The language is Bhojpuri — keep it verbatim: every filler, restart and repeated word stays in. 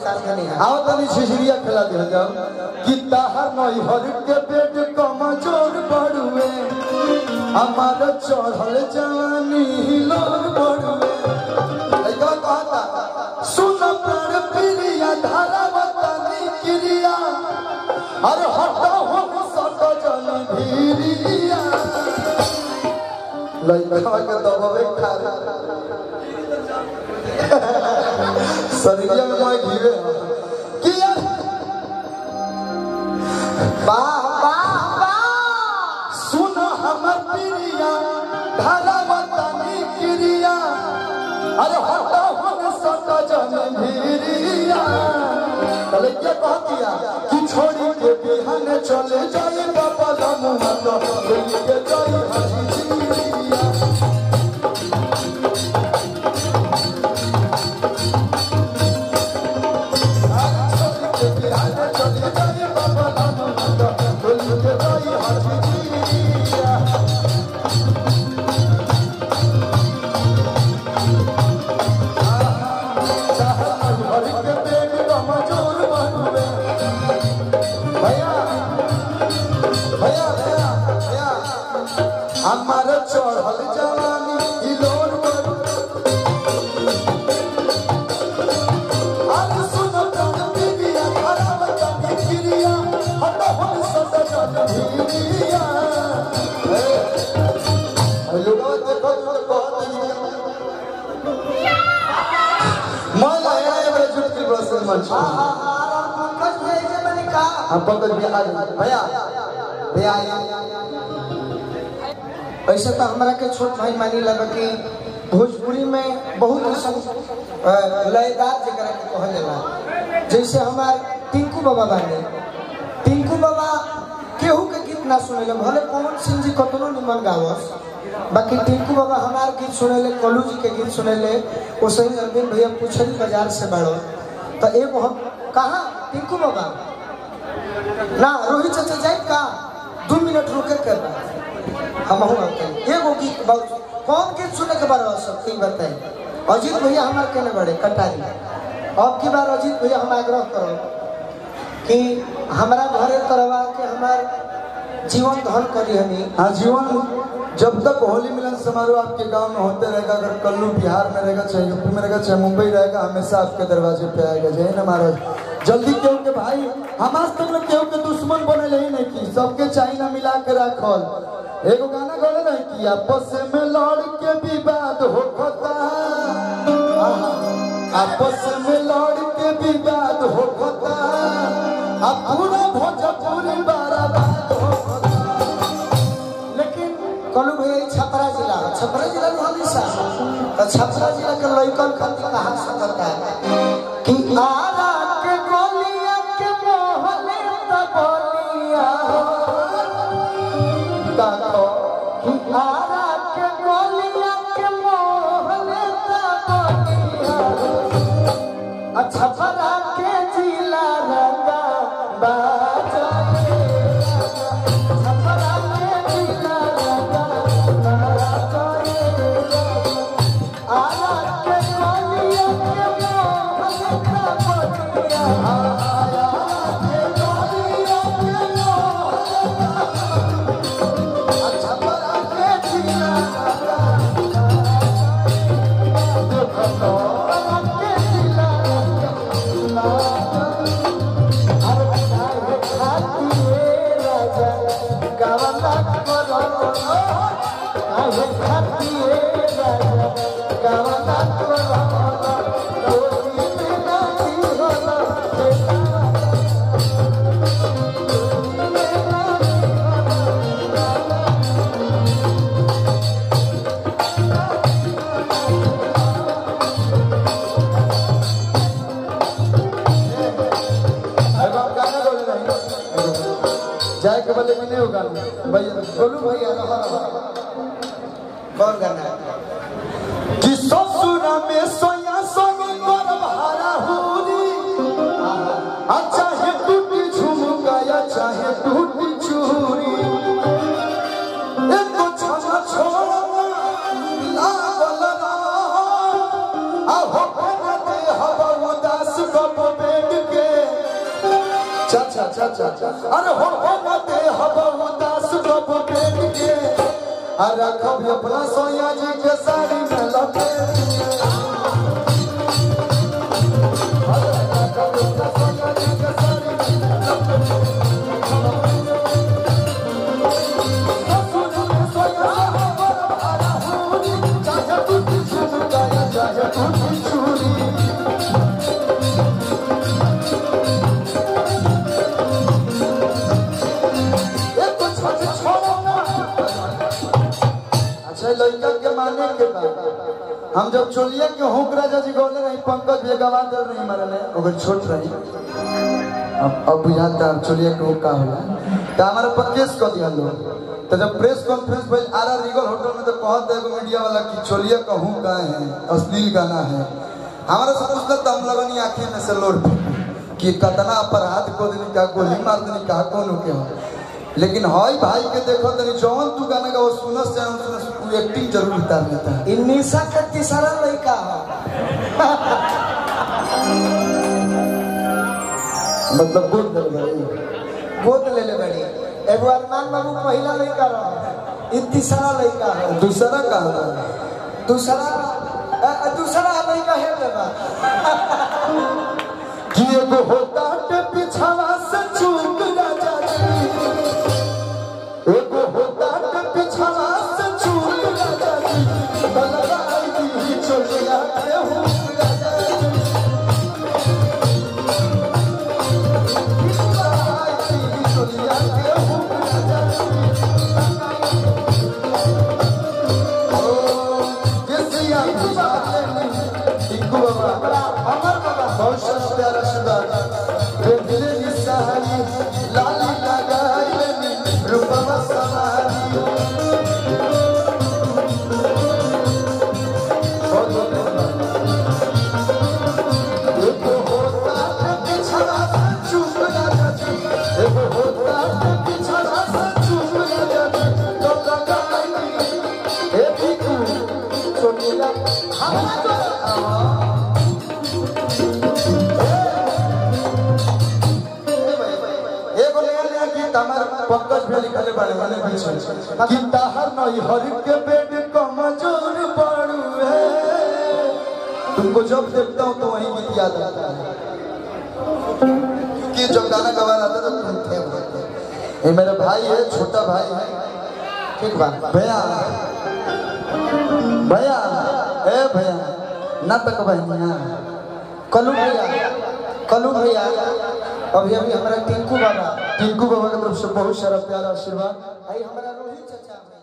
आओ तनी छिछिरिया खेला दे जाओ कि ताहर नई हर के पेट कमजोर पड़ुए हमार चढ़ल जवानी हिलोर पड़ुए लइका कहता सुन प्राण प्रिया धारा वतनी क्रिया अरे हटा हो सट जन भीरिया लइका के दबावे खा शरीरिया में मैं घीवे किया वाह वाह वाह सुन हमर प्रिया धारा वतनी क्रिया अरे हटा हो सट जन भीरिया तले क्या कह दिया कि छोड़ी के बिहान चले जाए बाबा लमुआ तो के जाई हाजी हमारा चढ़ल जवानी हिलोर पर आज सुन प्राण प्रिया धारा वतनी क्रिया हटा हो सट जन भीरिया लोगो देखो तो बहुत मैं लाया है बड़े जुट की बस मंच हां हां हां पंकज भेजे मैंने कहा हम पंकज भैया भैया भैया ऐसे तो हमारा के छोट भाई मानी लगा कि भोजपुरी में बहुत लयदार जगह के कहल जाला जैसे हमार टिंकू बाबा बाने टिंकू बाबा केहू के गीत ना सुनेले भले पवन सिंह जी कतनो निमन गावस बाकी टिंकू बाबा हमार गीत सुनेले कलू जी के गीत सुनेले ओसे ही अरविंद भैया पुछरी बाजार से बाड़ो तो एगो हम कहां टिंकू बाबा ना रोहित चाचा जाए का दो मिनट रुके कर हम एगो गीत बहुत कौन गीत सुने के बारे में सब बताए अजीत भैया हमारे कहने बड़े कटारी अब की बार अजीत भैया हम आग्रह करो कि हमारा घरे करवा के हमार जीवन धन करी हमी हाँ जीवन जब तक होली मिलन समारोह आपके गांव में होते रहेगा अगर कल्लू बिहार में रहेगा चाहे यूपी में रहेगा चाहे मुंबई रहेगा हमेशा आपके दरवाजे पे आएगा जय ना महाराज जल्दी क्यों के भाई हम आज तक क्यों के दुश्मन बने ही नहीं की सबके चाइना मिला के रखल एगो गाना गाने नहीं कि आपस में लड़ के विवाद होता आपस में लड़ के विवाद होता अब पूरा भोजपुरी बर्बाद होता लेकिन कलू भैया छपरा जिला छपरा जिला में हमेशा तो छपरा जिला के लइकन खातिर कहां सकता है कि आरा के गोलियां के मोहले तबलिया ताको कि आरा के गोलियां के मोहले तबलिया अच्छा भरा के जिला रंगा बाजा छपरा के जिला रंगा बाजा आरा के गोलियां के मोहले तबलिया आरा के गोलियां के जाए के बदले में नहीं होगा भैया बोलू भैया कौन गाना कि ससुर में सोया संग कर भारा हुरी अच्छा है टूटी झुमका या चाहे टूटी चूरी एक तो छना छोड़ना लागल ना आ हो के हवा उदास कब पे चाचा चाचा अरे हो हो मते हवा उदास कब पेट के अरे कभी अपना सोया जी के साड़ी में लपेट लड़का के माने के बाद हम जब चोलिया के होकरा जी गौले रही पंकज भी गवा दे रही मरने अगर छोट रही अब अब बुझाता चोलिया के होका होला त हमारे पर केस क दिया लो तो जब प्रेस कॉन्फ्रेंस भइल आरा रीगल होटल में तो कहत है मीडिया वाला कि चोलिया का हूं का है अश्लील गाना है हमारा से पूछता तो हम लगनी आंखें में से लोर कि कितना अपराध को दिन का गोली मार देनी का कौन के हो लेकिन हाई भाई के देखो तनी जौन तू गाना का वो सुनस से सुनस तू एक्टिंग जरूर उतार लेता है इन निशा का तीसरा लड़का मतलब गोद ले बड़ी गोद ले ले बड़ी एगो अरमान बाबू पहला लड़का रहा इन तीसरा लड़का है दूसरा का दूसरा दूसरा लड़का है बाबा कि एगो होता के पिछवा से चूक राजा जी एगो होता के पिछवा से चूक राजा जी बलवाई दी चोलिया के हूं राजा जी बलवाई दी चोलिया के हूं राजा जी ओ किसिया बुझाते नहीं इको बाबा अमर बाबा बहुत प्यारा सुधा रे दिल निसारी लाली लगाई रूपवा समारी एगो होता के पिछड़ा से चूक राजा जी एगो होता के पिछड़ा से चूक राजा जी तो लगाई ए बिकू चोटिया हमारा पंकज भी लिखले बारे वाले बीच में कि ताहर नहीं हर के बेड कमजोर पड़ू है तुमको जब देखता हूं तो वही गीत याद आता है क्योंकि जब गाना गवा रहा था तो तुम थे ये मेरा भाई है छोटा भाई है ठीक बात भैया भैया ए भैया ना तक बहनिया कलू भैया कलू भैया अभी अभी हमारा टिंकू बाबा टिंकू बाबा की तरफ से बहुत सारा प्यारा आशीर्वाद आई हमारा रोहित चाचा